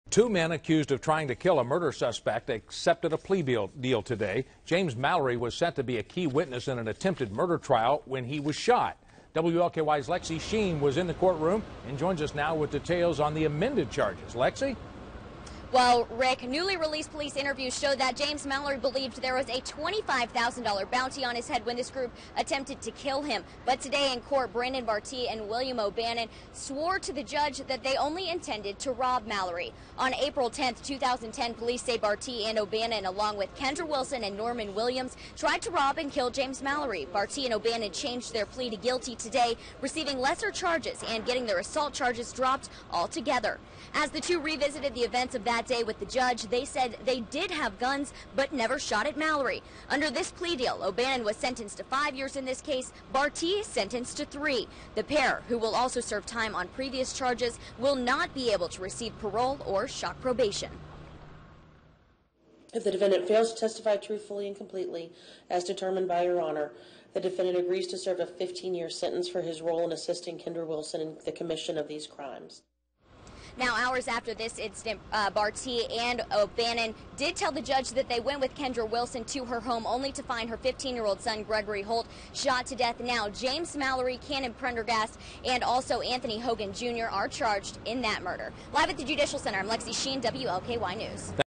Two men accused of trying to kill a murder suspect accepted a plea deal today. James Mallory was set to be a key witness in an attempted murder trial when he was shot. WLKY's Lexi Sheen was in the courtroom and joins us now with details on the amended charges. Lexi? Well, Rick, newly released police interviews show that James Mallory believed there was a $25,000 bounty on his head when this group attempted to kill him. But today in court, Brandon Bartee and William O'Bannon swore to the judge that they only intended to rob Mallory. On April 10th, 2010, police say Bartee and O'Bannon, along with Kendra Wilson and Norman Williams, tried to rob and kill James Mallory. Bartee and O'Bannon changed their plea to guilty today, receiving lesser charges and getting their assault charges dropped altogether. As the two revisited the events of that day with the judge, they said they did have guns but never shot at Mallory. Under this plea deal, O'Bannon was sentenced to 5 years in this case, Bartee sentenced to 3. The pair, who will also serve time on previous charges, will not be able to receive parole or shock probation. If the defendant fails to testify truthfully and completely, as determined by Your Honor, the defendant agrees to serve a 15-year sentence for his role in assisting Kendra Wilson in the commission of these crimes. Now, hours after this incident, Bartee and O'Bannon did tell the judge that they went with Kendra Wilson to her home only to find her 15-year-old son, Gregory Holt, shot to death. Now, James Mallory, Cannon Prendergast, and also Anthony Hogan Jr. are charged in that murder. Live at the Judicial Center, I'm Lexi Sheen, WLKY News.